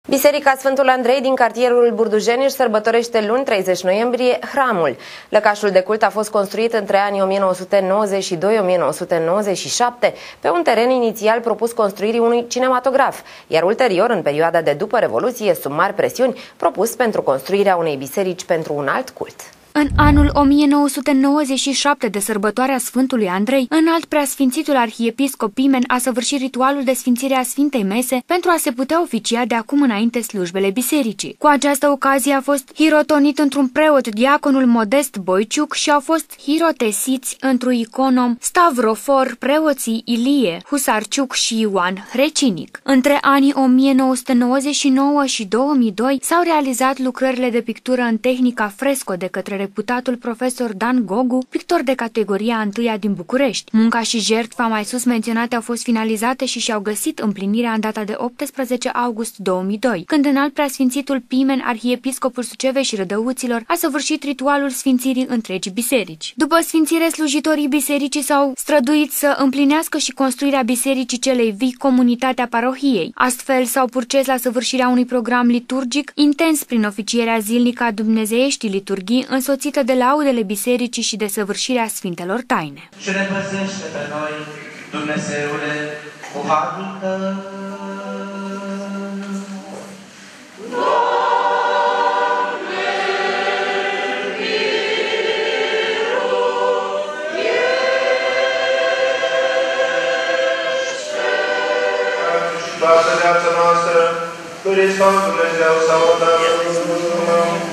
Biserica Sfântul Andrei din cartierul Burdujeni își sărbătorește luni 30 noiembrie hramul. Lăcașul de cult a fost construit între anii 1992-1997 pe un teren inițial propus construirii unui cinematograf, iar ulterior, în perioada de după Revoluție, sub mari presiuni, propus pentru construirea unei biserici pentru un alt cult. În anul 1997, de sărbătoarea Sfântului Andrei, înalt preasfințitul arhiepiscop Pimen a săvârșit ritualul de sfințire a Sfintei Mese pentru a se putea oficia de acum înainte slujbele bisericii. Cu această ocazie a fost hirotonit într-un preot diaconul Modest Boiciuc și au fost hirotesiți într-un iconom Stavrofor preoții Ilie Husarciuc și Ioan Hrecinic. Între anii 1999 și 2002 s-au realizat lucrările de pictură în tehnica fresco de către reputatul profesor Dan Gogu, pictor de categoria 1 din București. Munca și jertfa mai sus menționate au fost finalizate și și-au găsit împlinirea în data de 18 august 2002, când înalt preasfințitul Pimen, arhiepiscopul Sucevei și Rădăuților, a săvârșit ritualul sfințirii întregii biserici. După sfințire, slujitorii bisericii s-au străduit să împlinească și construirea bisericii celei vii, comunitatea parohiei. Astfel s-au purces la săvârșirea unui program liturgic intens prin oficierea zilnică a dumnezeieștii liturghii, însoțită de laudele bisericii și de săvârșirea Sfintelor Taine. Și ne păzește pe noi, Dumnezeule, cu harul Tău. Toată viața noastră, Hristos Dumnezeu, să o dăm.